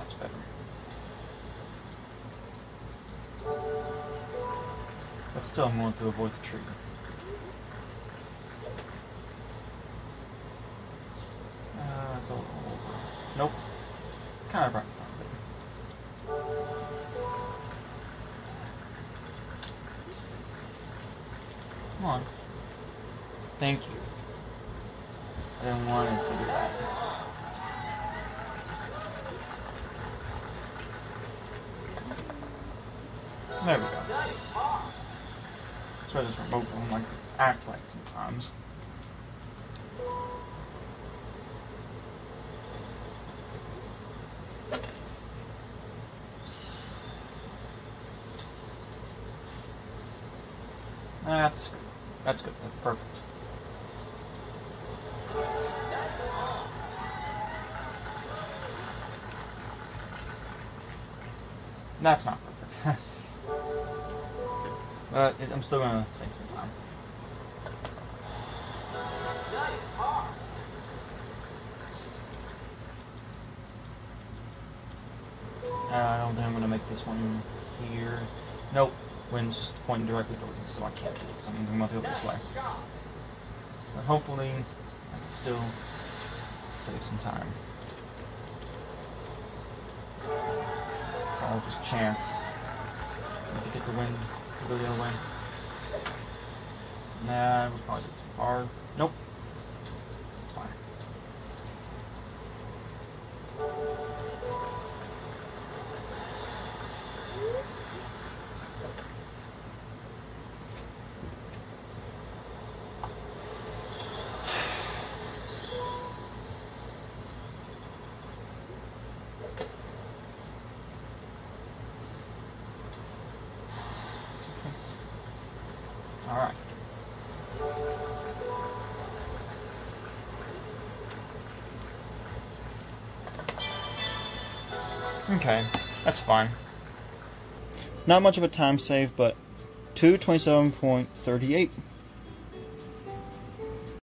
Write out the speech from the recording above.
That's better. But still, I'm going to avoid the tree. It's a little over. Nope. Kind of right in front of it. Come on. Thank you. I didn't want it to do that. There we go. That's why this remote won't like to act like sometimes. That's good. That's good. That's perfect. That's not perfect. But I'm still gonna save some time. I don't think I'm gonna make this one here. Nope. Wind's pointing directly towards me, so I can't do it. So I'm gonna go this way. But hopefully, I can still save some time. It's all just chance. If you get the wind to go the other way. Nah, it was probably too hard. Nope. It's fine. Alright. Okay, that's fine. Not much of a time save, but 2:27.38.